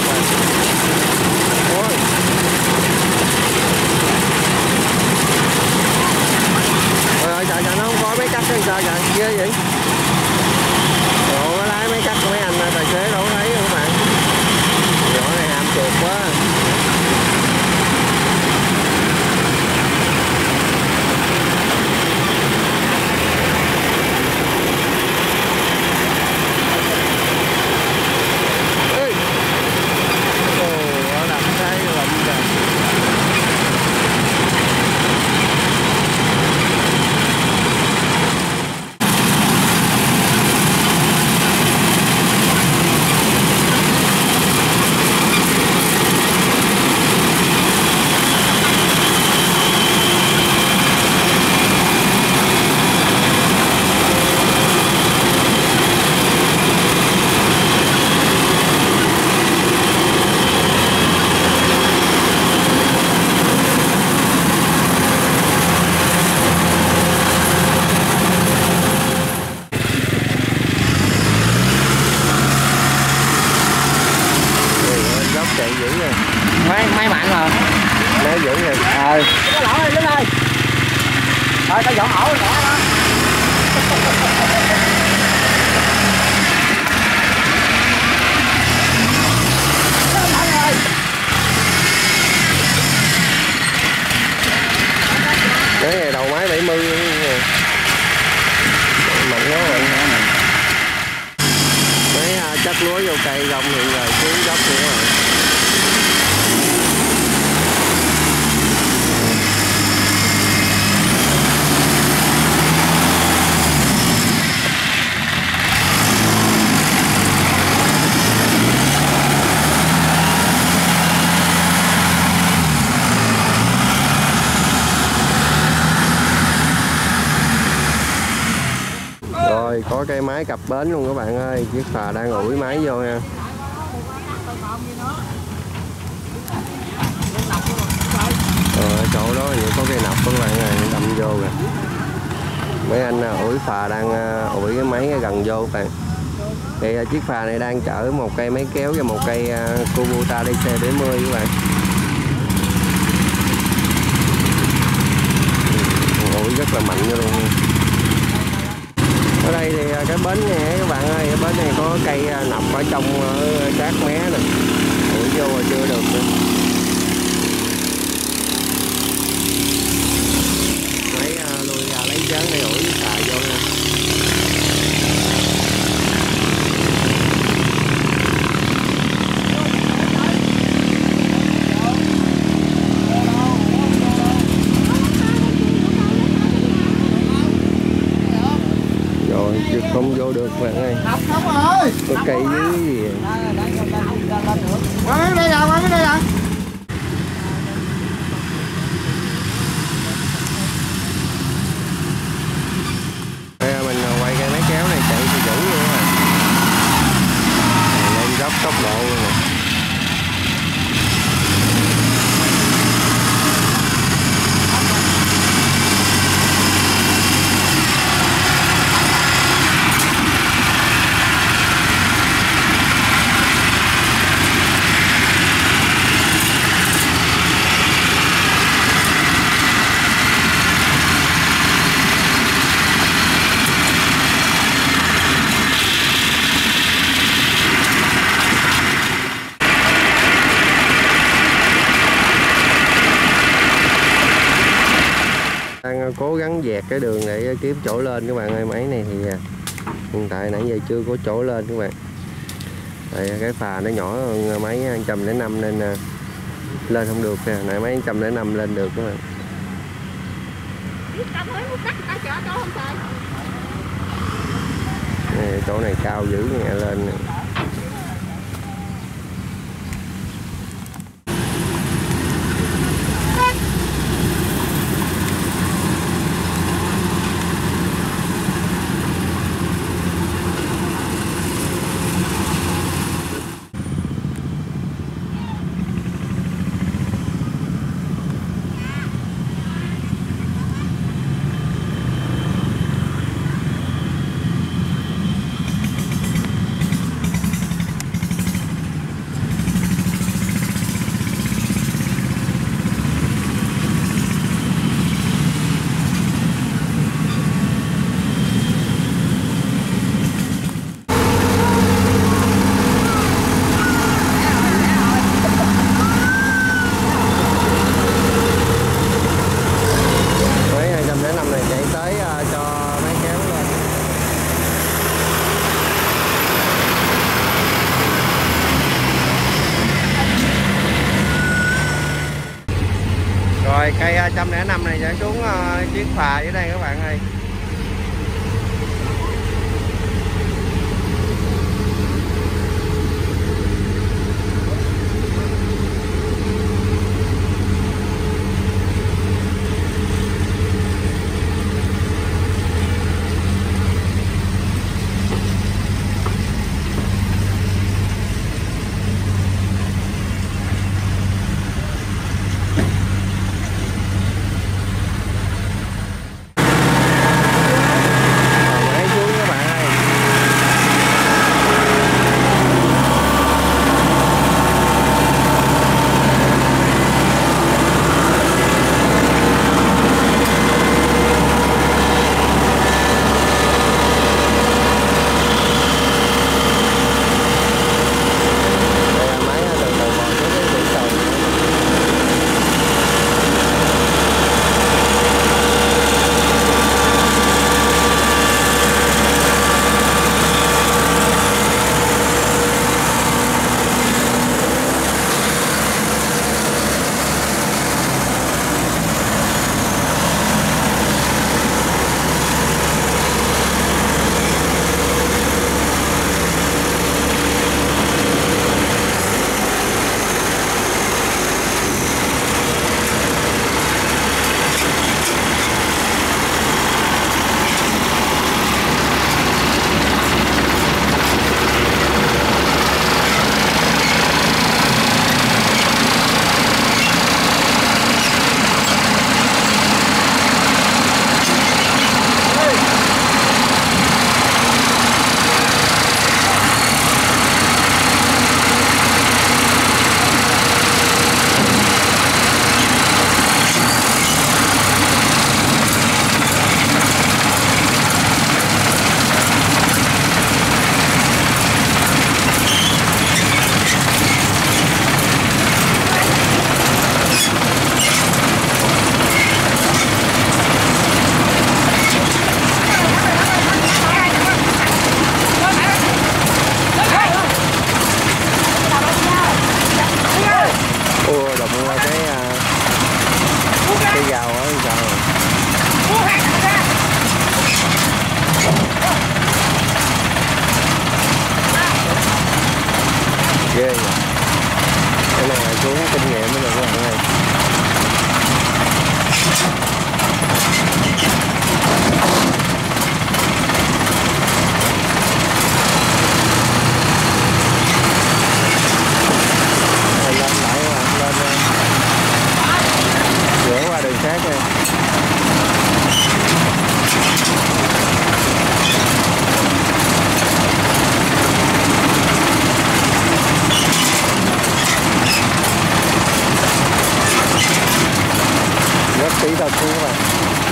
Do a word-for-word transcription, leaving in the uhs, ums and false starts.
rồi. Ôi. Trời ơi, trời, trời, nó không có mấy cắt hay sao trời, ghê vậy. Ủa, nó lái mấy cắt của mấy anh tài xế đâu có thấy đâu các bạn. Nhỏ này hàm chuột quá. Chạy dữ rồi. Máy máy mạnh mà. Nó dữ rồi. Ờ. Cái lỗ này lên đây. Rồi tao dọn ổ lẻ đó. Cái này đầu máy bảy mươi mạnh quá rồi. Mấy chắc lúa vô cây rong hiện rồi xuống dốc nữa rồi. Rồi có cây máy cặp bến luôn các bạn ơi, chiếc phà đang ủi máy vô nha. Ở chỗ đó như có cây nọc các bạn ơi, đâm vô rồi. Mấy anh ủi phà đang ủi cái máy gần vô các bạn. Thì chiếc phà này đang chở một cây máy kéo và một cây Kubota D C bảy mươi các bạn. Ủi rất là mạnh luôn. Ở đây thì cái bến này các bạn ơi, cái bến này có cây nọc ở trong sát mé nè, ủi vô mà chưa được nữa. Lấy lui ra lấy chén để ủi xà vô nha. Chứ không vô được bạn ơi. Có cây dưới gì vậy? Qua đây nào, qua đây nào. Đây mình quay cái máy kéo này chạy thì dữ luôn rồi. Lên dốc tốc độ luôn nè. Đang cố gắng dẹt cái đường để kiếm chỗ lên các bạn ơi. Máy này thì hiện tại nãy giờ chưa có chỗ lên các bạn. Tại cái phà nó nhỏ hơn máy một trăm lẻ năm nên lên không được nè. Nãy máy một trăm lẻ năm lên được các bạn. Này, chỗ này cao dữ nghe lên nè. Rồi cây một trăm lẻ năm này sẽ xuống uh, chiếc phà dưới đây các bạn ơi. Ghê nhỉ. Cái này là xuống kinh nghiệm mới được các bạn ơi. Lên lại các bạn, lên rửa qua đường khác nha. Rất kỹ thuật luôn các bạn.